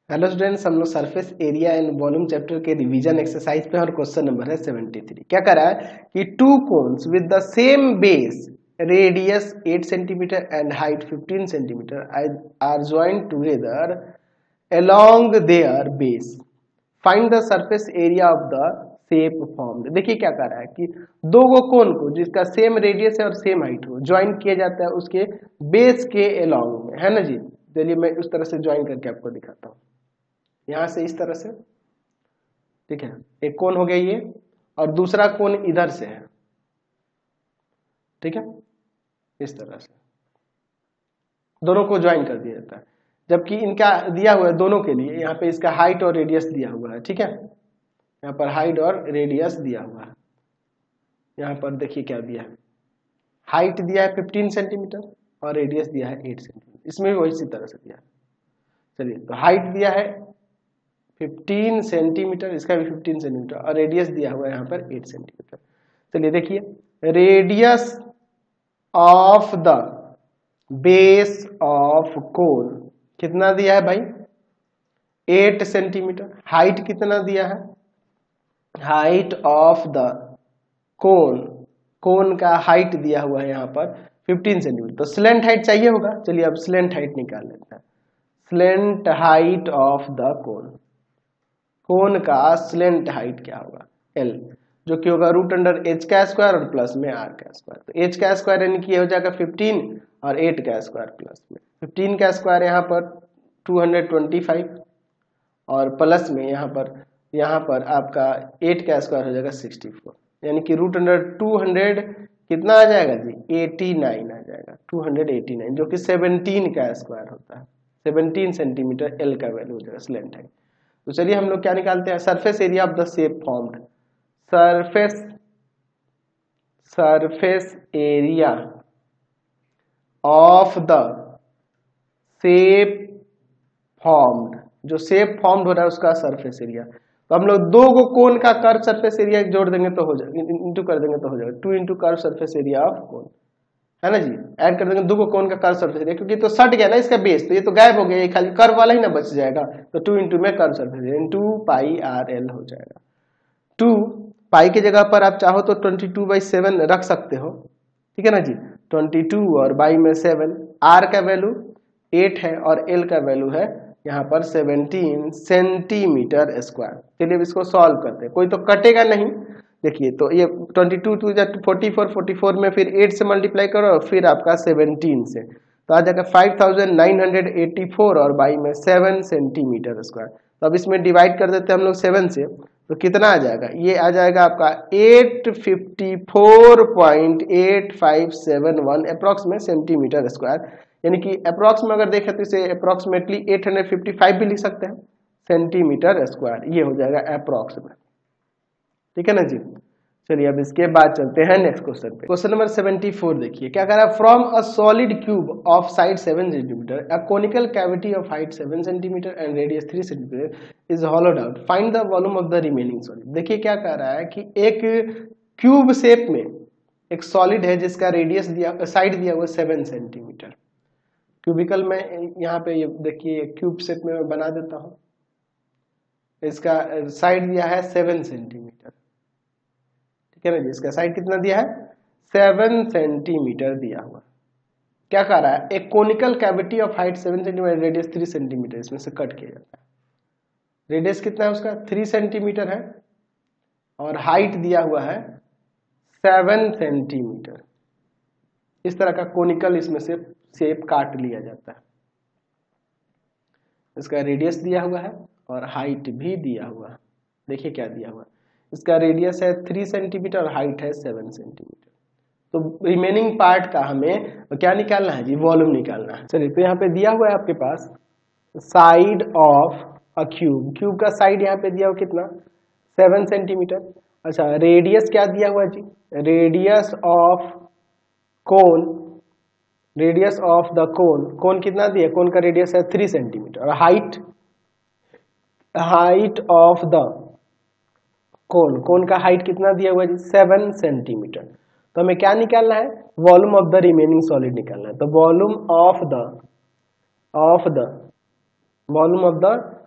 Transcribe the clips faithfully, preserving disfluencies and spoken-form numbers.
Hello students, हम लोग surface area and volume chapter के रिवीजन एक्सरसाइज पे और क्वेश्चन नंबर है तिहत्तर। क्या कर रहा है कि two cones with the same base, radius eight centimetre and height fifteen centimetre are joined together along their base, find the surface area of the shape formed. देखिए क्या कर रहा है कि दो गो कोन को जिसका सेम रेडियस है और सेम हाइट हो ज्वाइन किया जाता है उसके बेस के अलोंग में, है ना जी। चलिए मैं उस तरह से ज्वाइन करके आपको दिखाता हूँ। यहां से इस तरह से, ठीक है, एक कोन हो गया ये और दूसरा कोन इधर से है, ठीक है, इस तरह से दोनों को ज्वाइन कर दिया जाता है। जबकि इनका दिया हुआ है दोनों के लिए, यहाँ पे इसका हाइट और रेडियस दिया हुआ है, ठीक है, यहाँ पर हाइट और रेडियस दिया हुआ है। यहाँ पर देखिए क्या दिया है, हाइट दिया है फिफ्टीन सेंटीमीटर और रेडियस दिया है एट सेंटीमीटर। इसमें भी वही इसी तरह से दिया है। चलिए, तो हाइट दिया है फिफ्टीन सेंटीमीटर, इसका भी फिफ्टीन सेंटीमीटर और रेडियस दिया हुआ है यहाँ पर एट सेंटीमीटर। चलिए देखिए, radius of the base of cone कितना दिया है भाई, एट सेंटीमीटर। हाइट कितना दिया है, height of the cone, cone का हाइट दिया हुआ है यहाँ पर फिफ्टीन सेंटीमीटर। तो स्लेंट हाइट चाहिए होगा, चलिए अब स्लेंट हाइट निकाल लेते हैं। Slant height of the cone, cone का स्लेंट हाइट क्या होगा, एल, जो कि होगा रूट अंडर एच का स्क्वायर और प्लस में आर का स्क्वायर। तो एच का स्क्वायर यानी कि हो जाएगा फिफ्टीन और एट का स्क्वायर प्लस में फिफ्टीन का स्क्वायर यहाँ पर टू हंड्रेड ट्वेंटी फाइव और प्लस में यहाँ पर यहाँ पर आपका एट का स्क्वायर हो जाएगा सिक्सटी फोर, यानी कि रूट अंडर टू हंड्रेड कितना आ जाएगा जी, एटी नाइन आ जाएगा, टू हंड्रेड एटी नाइन, जो कि सेवनटीन का स्क्वायर होता है। सेवनटीन सेंटीमीटर एल का वैल्यू हो जाएगा स्लेंट हाइट। तो चलिए हम लोग क्या निकालते हैं, surface area of the shape formed. Surface surface area of the shape formed, जो शेप फॉर्म्ड हो रहा है उसका सरफेस एरिया। तो हम लोग दो को कोन का कर्व सरफेस एरिया जोड़ देंगे तो हो जाएगा, इंटू कर देंगे तो हो जाएगा two into curve surface area of cone, है ना जी। ऐड कर देंगे दो को कोन का कर्व सरफेस एरिया, क्योंकि तो सट गया ना इसका बेस, तो ये तो गायब हो गया, ये खाली कर्व वाला ही ना बच जाएगा। तो टू इंटू में curve surface area into pi R L हो जाएगा। टू पाई की जगह पर आप चाहो तो ट्वेंटी टू बाई सेवन रख सकते हो, ठीक है ना जी। ट्वेंटी टू और बाई में सेवन, आर का वैल्यू एट है और एल का वैल्यू है यहाँ पर सेवनटीन सेंटीमीटर स्क्वायर। चलिए अब इसको सॉल्व करते हैं, कोई तो कटेगा नहीं। देखिए तो ये twenty two two forty four, forty four में फिर एट से मल्टीप्लाई करो, फिर आपका सेवनटीन से, तो आ जाएगा five thousand nine hundred eighty four और बाई में सेवन सेंटीमीटर स्क्वायर। तो अब इसमें डिवाइड कर देते हैं हम लोग सेवन से, तो कितना आ जाएगा, ये आ जाएगा आपका eight fifty four point eight five seven one approximate centimetre square, यानी कि अप्रॉक्स में अगर देखें तो इसे approximately eight hundred fifty five भी लिख सकते हैं सेंटीमीटर स्क्वायर, ये हो जाएगा अप्रॉक्सीमेट, ठीक है ना जी। चलिए अब इसके बाद चलते हैं नेक्स्ट क्वेश्चन पे। क्वेश्चन नंबर सेवेंटी फोर देखिए क्या कह रहा है, from a solid cube of side seven centimetre a conical cavity of height seven centimetre and radius three centimetre is hollowed out, find the volume of the remaining solid. देखिए क्या कह रहा है कि एक क्यूब शेप में एक solid है जिसका रेडियस दिया, साइड दिया हुआ सेवन सेंटीमीटर। क्यूबिकल में यहाँ पे ये देखिए क्यूब शेप में मैं बना देता हूँ, इसका साइड दिया है सेवन सेंटीमीटर, ठीक है ना जी। इसका साइड कितना दिया है, सेवन सेंटीमीटर दिया हुआ। क्या कह रहा है, एक conical cavity of height seven centimetre, radius three centimetre, इसमें से कट किया जाता है। रेडियस कितना है उसका, थ्री सेंटीमीटर है और हाइट दिया हुआ है सेवन सेंटीमीटर। इस तरह का कोनिकल इसमें से शेप काट लिया जाता है। इसका रेडियस दिया हुआ है और हाइट भी दिया हुआ है। देखिए क्या दिया हुआ है, इसका रेडियस है थ्री सेंटीमीटर और हाइट है सेवन सेंटीमीटर। तो रिमेनिंग पार्ट का हमें क्या निकालना है जी, वॉल्यूम निकालना है। चलिए तो यहाँ पे दिया हुआ है आपके पास side of a cube, cube का साइड यहाँ पे दिया हुआ कितना, सेवन सेंटीमीटर। अच्छा रेडियस क्या दिया हुआ जी, radius of cone, radius of the cone, cone कितना दिया, कोन का रेडियस है थ्री सेंटीमीटर और height, height of the cone, cone का हाइट कितना दिया हुआ है, सेवन सेंटीमीटर। तो हमें क्या निकालना है, volume of the remaining solid निकालना है। तो volume of the of the volume of the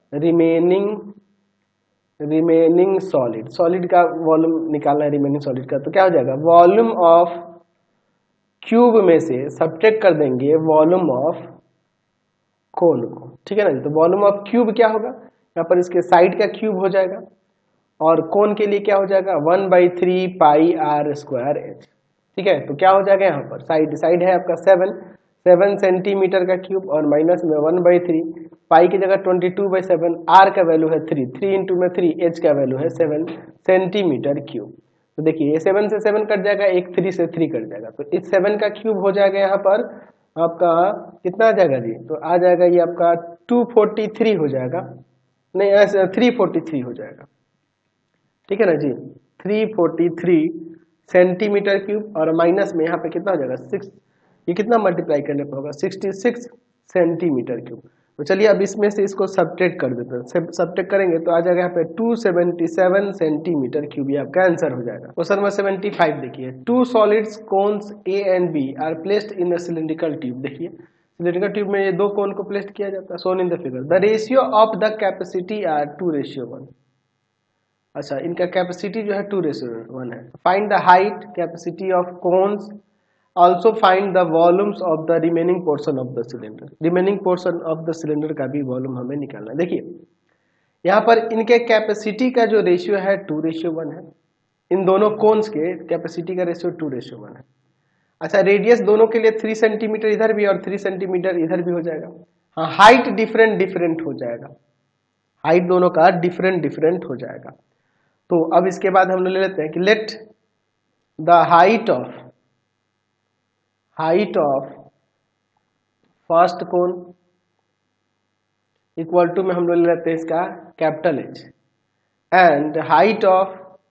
remaining remaining solid, solid का वॉल्यूम निकालना है रिमेनिंग सॉलिड का, तो क्या हो जाएगा, वॉल्यूम ऑफ क्यूब में से सब्ट्रैक्ट कर देंगे वॉल्यूम ऑफ कोन को, ठीक है ना जी। तो वॉल्यूम ऑफ क्यूब क्या होगा, यहाँ पर इसके साइड का क्यूब हो जाएगा और कोन के लिए क्या हो जाएगा, one by three pi R square H, ठीक है। तो क्या हो जाएगा, यहाँ पर साइड साइड है आपका सेवन सेवन सेंटीमीटर का क्यूब और माइनस में वन बाई थ्री, पाई की जगह twenty two by seven, R का वैल्यू है थ्री, थ्री इंटू में थ्री, एच का वैल्यू है सेवन सेंटीमीटर क्यूब। तो देखिए ये सेवन से सेवन कट जाएगा, एक थ्री से थ्री कट जाएगा, तो इस सेवन का क्यूब हो जाएगा यहाँ पर आपका कितना आ जाएगा जी, तो आ जाएगा ये आपका टू फोर्टी थ्री हो जाएगा, नहीं ऐसे थ्री फोर्टी थ्री हो जाएगा, ठीक है ना जी, three forty three centimetre cube और माइनस में यहाँ पे कितना हो जाएगा सिक्स, ये कितना मल्टीप्लाई करने पर होगा, सिक्सटी सिक्स सेंटीमीटर क्यूब। तो चलिए अब इसमें से इसको सब्ट्रैक्ट कर देते हैं, सब्ट्रैक्ट करेंगे तो आ जाएगा यहाँ पे two seventy seven centimetre cube, ये आपका आंसर हो जाएगा। क्वेश्चन नंबर सेवेंटी फाइव देखिए, two solids cones A and B are placed in a cylindrical tube, देखिए सिलिंड्रिकल ट्यूब में ये दो कोन को प्लेस किया जाता है, shown in the figure, the ratio of the capacity are two ratio one, अच्छा इनका कैपेसिटी जो है टू रेशियो वन है। Find the height capacity of cones, also find the volumes of the remaining portion of the cylinder, remaining portion of the cylinder का भी volume हमें निकालना है। देखिए यहाँ पर इनके कैपेसिटी का जो रेशियो है टू रेशियो वन है, इन दोनों कोन्स के कैपेसिटी का रेशियो टू रेशियो वन है। अच्छा रेडियस दोनों के लिए थ्री सेंटीमीटर इधर भी और थ्री सेंटीमीटर इधर भी हो जाएगा। हाँ हाइट डिफरेंट डिफरेंट हो जाएगा, हाइट दोनों का डिफरेंट डिफरेंट हो जाएगा। तो अब इसके बाद हम लोग ले लेते हैं कि let the height of height of first cone equal to में हम लोग ले लेते हैं इसका capital H, and height of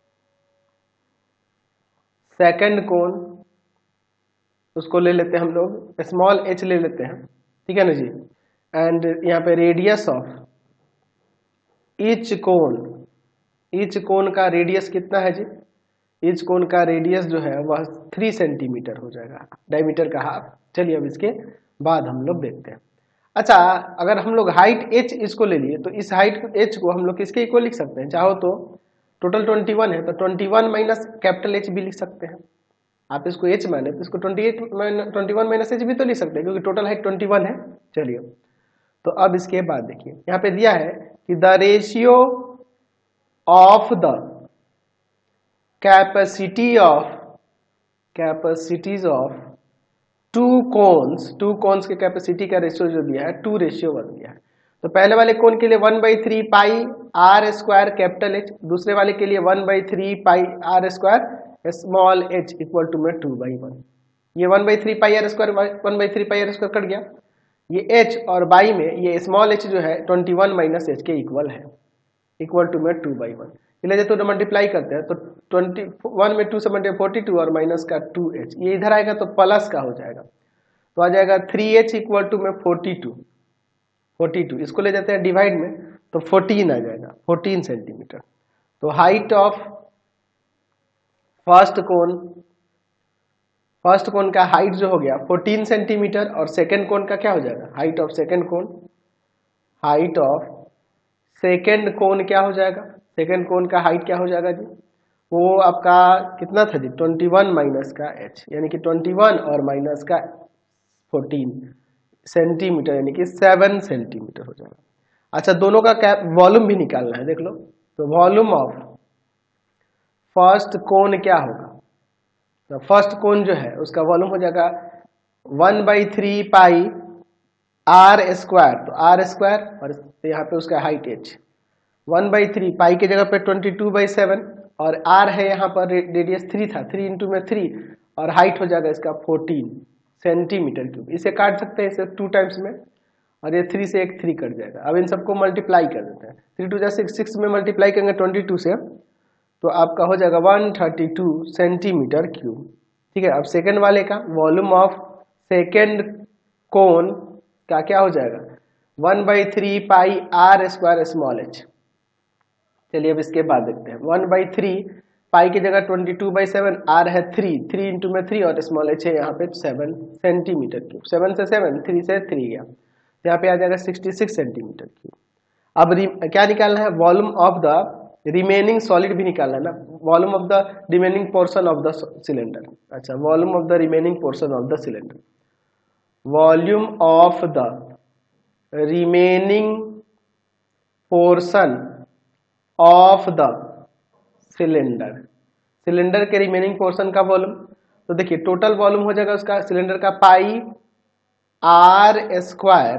second cone उसको ले लेते हैं हम लोग स्मॉल एच ले लेते हैं, ठीक है ना जी। एंड यहाँ पे radius of each cone, each cone का रेडियस कितना है जी, ईच कोन का रेडियस जो है वह थ्री सेंटीमीटर हो जाएगा, डायमीटर का हाफ। चलिए अब इसके बाद हम लोग देखते हैं। अच्छा अगर हम लोग हाइट एच इसको ले लिए तो इस हाइट एच को हम लोग किसके इक्वल लिख सकते हैं, चाहो तो टोटल ट्वेंटी वन है तो twenty one minus capital H भी लिख सकते हैं, आप इसको एच माने तो इसको twenty eight twenty one minus H भी तो लिख सकते हैं क्योंकि टोटल हाइट ट्वेंटी वन है। चलिए तो अब इसके बाद देखिए यहाँ पे दिया है कि the ratio of the capacity of capacities of two cones, two cones के कैपेसिटी का रेशियो जो दिया है टू रेशियो वन दिया है। तो पहले वाले कोन के लिए one by three pi R square capital H, दूसरे वाले के लिए one by three pi R square small H equal to में टू बाई वन। ये one by three pi R square one by three pi R square cut गया, ये H और by में ये स्मॉल एच जो है ट्वेंटी वन माइनस एच के इक्वल है, इक्वल टू में टू बाई वन। चलिए तो मल्टीप्लाई करते हैं तो ट्वेंटी वन में टू से मल्टीप्लाई फोर्टी टू और माइनस का टू एच, ये इधर आएगा तो प्लस का हो जाएगा, तो आ जाएगा थ्री एच इक्वल टू में फोर्टी टू, फोर्टी टू इसको ले जाते हैं डिवाइड में तो फोर्टीन आ जाएगा, फोर्टीन सेंटीमीटर। तो height of first cone, first cone का हाइट जो हो गया फोर्टीन सेंटीमीटर और सेकंड कोन का क्या हो जाएगा, height of second cone, height of second cone क्या हो जाएगा, सेकंड कोन का हाइट क्या हो जाएगा जी, वो आपका कितना था जी ट्वेंटी वन माइनस का एच, यानी कि ट्वेंटी वन और माइनस का फोर्टीन सेंटीमीटर यानी कि सेवन सेंटीमीटर हो जाएगा। अच्छा दोनों का क्या वॉल्यूम भी निकालना है, देख लो। तो वॉल्यूम ऑफ फर्स्ट कोन क्या होगा, तो फर्स्ट कोन जो है उसका वॉल्यूम हो जाएगा one by three pi R square, तो आर स्क्वायर और यहाँ पे उसका height H, one by three pi की जगह पे ट्वेंटी टू बाई सेवन और आर है यहाँ पर रेडियस थ्री था, थ्री इंटू में थ्री और हाइट हो जाएगा इसका फोर्टीन सेंटीमीटर क्यूब। इसे काट सकते हैं इसे टू टाइम्स में और ये थ्री से एक थ्री कट जाएगा। अब इन सबको मल्टीप्लाई कर देते हैं, थ्री टू जा सिक्स, सिक्स में मल्टीप्लाई करेंगे ट्वेंटी टू से तो आपका हो जाएगा one thirty two centimetre cube, ठीक है। अब सेकंड वाले का वॉल्यूम ऑफ सेकंड कोन का क्या हो जाएगा one by three pi R square small H. चलिए अब इसके बाद देखते हैं, वन बाई थ्री पाई की जगह twenty two by seven, R है थ्री, थ्री इंटू में थ्री और स्मॉल एच है यहाँ पे सेवन सेंटीमीटर क्यूब, सेवन से सेवन थ्री से थ्री गया तो यहाँ पे आ जाएगा सिक्सटी सिक्स सेंटीमीटर क्यूब। अब क्या निकालना है, volume of the remaining solid भी निकालना है ना, volume of the remaining portion of the cylinder. अच्छा, volume of the remaining portion of the cylinder, volume of the remaining portion of the cylinder, cylinder के रिमेनिंग पोर्शन का volume. तो देखिए total volume हो जाएगा उसका सिलेंडर का pi R square,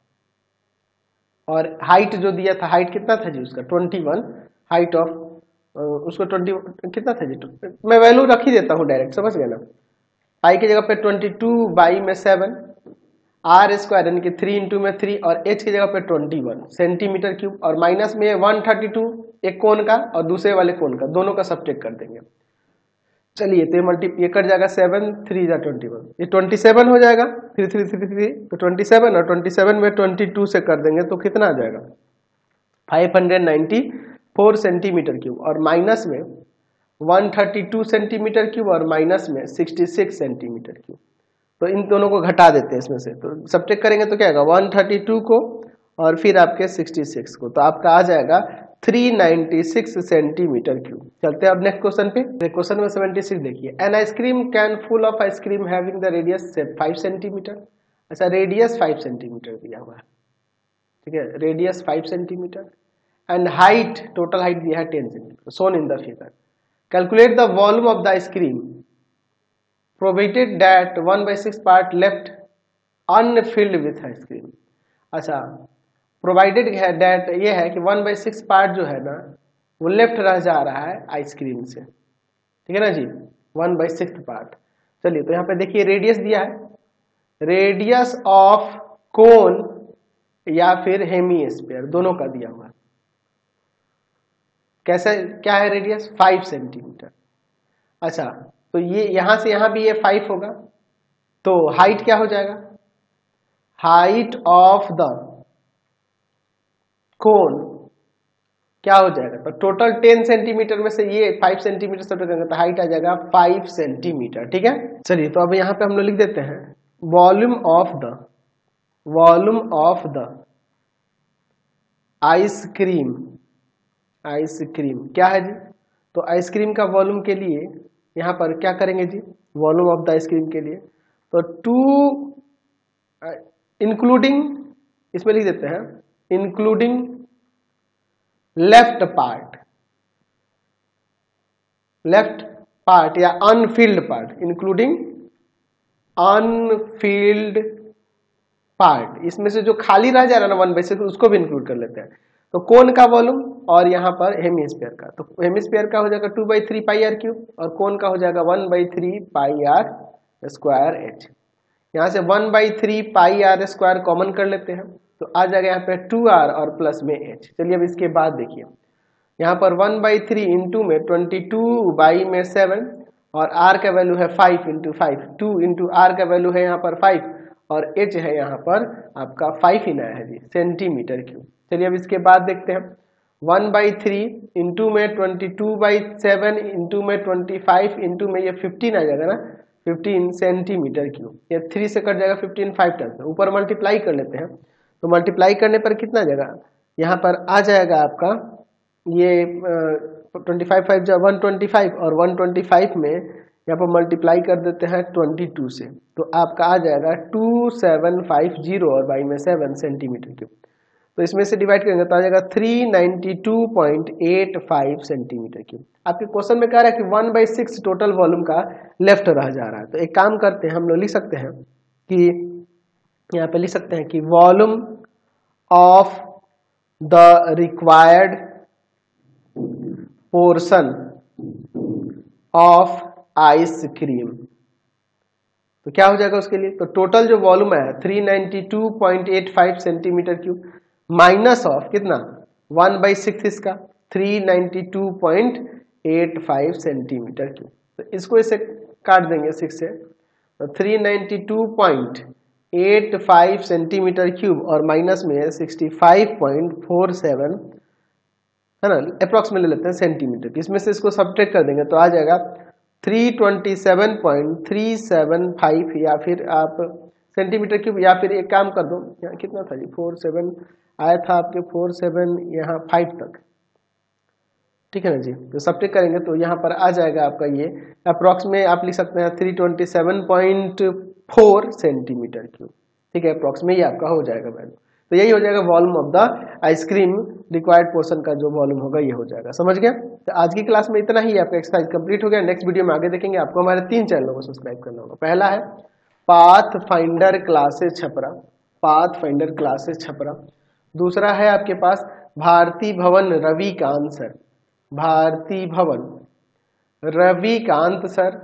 और हाइट जो दिया था, हाइट कितना था जी उसका इक्कीस, हाइट ऑफ उसको ट्वेंटी कितना था जी, मैं वैल्यू रख ही देता हूँ डायरेक्ट, समझ गए ना। पाई की जगह पे बाईस बाई में सेवन, आर स्क्वायर यानी कि थ्री इंटू में थ्री, और एच की जगह पे इक्कीस सेंटीमीटर क्यूब, और माइनस में एक सौ बत्तीस एक कोण का और दूसरे वाले कोण का, दोनों का सब्ट्रैक्ट कर देंगे। चलिए तो ये मल्टी ये कट जाएगा, सेवन थ्री जा ट्वेंटी वन, ये ट्वेंटी सेवन हो जाएगा, थ्री थ्री थ्री थ्री तो ट्वेंटी सेवन, और ट्वेंटी सेवन में ट्वेंटी टू से कर देंगे तो कितना आ जाएगा, five hundred ninety four centimetre cube, और माइनस में one thirty two centimetre cube, और माइनस में सिक्सटी सिक्स सेंटीमीटर क्यूब। तो इन दोनों को घटा देते हैं इसमें से, तो सब्ट्रैक्ट करेंगे तो क्या आएगा, वन थर्टी टू को और फिर आपके सिक्सटी सिक्स को, तो आपका आ जाएगा three ninety six centimetre cube. चलते हैं अब नेक्स्ट क्वेश्चन पे। क्वेश्चन में सेवेंटी सिक्स देखिए, an ice cream cone full of ice cream having the radius five centimetre. अच्छा, रेडियस फाइव सेंटीमीटर दिया हुआ है, ठीक है, radius five centimetre and height, total height दिया है ten centimetre, shown in the figure. Calculate the volume of the ice cream provided that one by six part left unfilled with ice cream. अच्छा, provided है that ये है कि one by six part जो है ना वो लेफ्ट रह जा रहा है आइसक्रीम से, ठीक है ना जी, वन बाई सिक्स पार्ट। चलिए तो यहाँ पे देखिए रेडियस दिया है, रेडियस ऑफ कोन या फिर हेमीस्फीयर दोनों का दिया हुआ है। कैसे, क्या है रेडियस, फाइव सेंटीमीटर। अच्छा, तो ये यहां से यहां भी ये फाइव होगा, तो हाइट क्या हो जाएगा, हाइट ऑफ द कोन क्या हो जाएगा, तो टोटल टेन सेंटीमीटर में से ये फाइव सेंटीमीटर सब करेंगे तो हाइट आ जाएगा फाइव सेंटीमीटर, ठीक है। चलिए तो अब यहाँ पे हम लोग लिख देते हैं volume of the volume of the ice cream, ice cream क्या है जी, तो आइसक्रीम का वॉल्यूम के लिए यहाँ पर क्या करेंगे जी, वॉल्यूम ऑफ द आइसक्रीम के लिए तो टू इंक्लूडिंग, इसमें लिख देते हैं including left part, left part या unfilled part, including unfilled part, इसमें से जो खाली रह जा रहा है ना वन बाई सिक्स उसको भी इंक्लूड कर लेते हैं। तो कोन का वॉल्यूम और यहाँ पर हेमीस्फीयर का, तो हेमीस्फीयर का हो जाएगा two by three pi R cube, और कोन का हो जाएगा one by three pi R square H. यहाँ से one by three pi R square common कर लेते हैं, तो आ जाएगा यहाँ पे टू आर और प्लस में एच। चलिए अब इसके बाद देखिए यहाँ पर वन बाई थ्री इंटू में ट्वेंटी टू बाई में सेवन, और आर का वैल्यू है five into five, to into R का वैल्यू है यहाँ पर फाइव, और एच है यहाँ पर आपका फाइव ही नया है जी सेंटीमीटर क्यूब। चलिए अब इसके बाद देखते हैं वन बाई थ्री इंटू में twenty two by seven into में ट्वेंटी फाइव इंटू में ये फिफ्टीन आ जाएगा ना, फिफ्टीन सेंटीमीटर क्यूब, ये थ्री से कट जाएगा फिफ्टीन फाइव टाइम्स, ऊपर मल्टीप्लाई कर लेते हैं, तो मल्टीप्लाई करने पर कितना आ जाएगा, यहाँ पर आ जाएगा आपका ये ट्वेंटी फाइव फाइव जा वन ट्वेंटी फाइव, और वन ट्वेंटी फाइव में यहाँ पर मल्टीप्लाई कर देते हैं ट्वेंटी टू से, तो आपका आ जाएगा टू सेवन फाइव जीरो और बाई में सेवन सेंटीमीटर क्यूब। तो इसमें से डिवाइड करेंगे तो आ जाएगा three ninety two point eight five centimetre cube. आपके क्वेश्चन में कह रहा है कि one by six total volume का लेफ्ट रह जा रहा है, तो एक काम करते हैं हम लोग लिख सकते हैं कि यहाँ पे लिख सकते हैं कि volume of the required portion of ice cream, तो क्या हो जाएगा उसके लिए, तो टोटल जो वॉल्यूम है three ninety two point eight five centimetre cube minus of कितना वन बाई सिक्स इसका three ninety two point eight five centimetre cube, तो इसको इसे काट देंगे सिक्स से, तो three ninety two point eight five centimetre cube और माइनस में sixty five point four seven है ना, अप्रॉक्सीमेटली लेते हैं सेंटीमीटर, इसमें से इसको सब्ट्रैक्ट कर देंगे तो आ जाएगा three twenty seven point three seven five या फिर आप सेंटीमीटर क्यूब, या फिर एक काम कर दो, यहाँ कितना था जी, फोर सेवन आया था आपके, फोर सेवन यहाँ फाइव तक, ठीक है ना जी। तो सब्ट्रैक्ट करेंगे तो यहाँ पर आ जाएगा आपका ये अप्रॉक्स में आप लिख सकते हैं three twenty seven point four centimetre cube, ठीक है, अप्रॉक्स में ये आपका हो जाएगा वैल्यू। तो यही हो जाएगा volume of the ice cream, required portion का जो वॉल्यूम होगा ये हो जाएगा, समझ गया। तो आज की क्लास में इतना ही, आपका एक्सरसाइज कंप्लीट हो गया। नेक्स्ट वीडियो में आगे देखेंगे। आपको हमारे तीन चैनलों को सब्सक्राइब करना होगा। पहला है Path Finder classes Chhapra, Path Finder classes Chhapra. दूसरा है आपके पास भारती भवन रविकांत सर, भारती भवन रविकांत सर,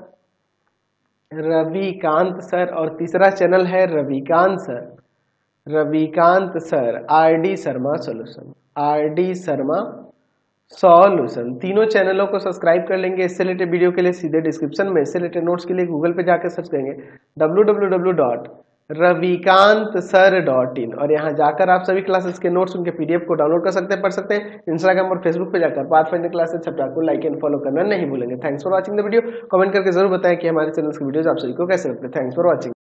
रविकांत सर। और तीसरा चैनल है Ravikant sir, Ravikant sir R D Sharma solution, R D Sharma solution. तीनों चैनलों को सब्सक्राइब कर लेंगे। इससे रिलेटेड वीडियो के लिए सीधे डिस्क्रिप्शन में, इससे रिलेटेड नोट्स के लिए गूगल पे जाकर सर्च करेंगे W W W dot Ravikant sir dot in, और यहाँ जाकर आप सभी क्लासेस के नोट्स, उनके पीडीएफ को डाउनलोड कर सकते हैं, पढ़ सकते हैं। इंस्टाग्राम और फेसबुक पे जाकर पाथ फाइंडर क्लासेस छपरा को लाइक एंड फॉलो करना नहीं भूलेंगे। Thanks for watching the video. Comment करके जरूर बताएं कि हमारे चैनल की वीडियोस आप सभी को कैसे लगते हैं। Thanks for watching.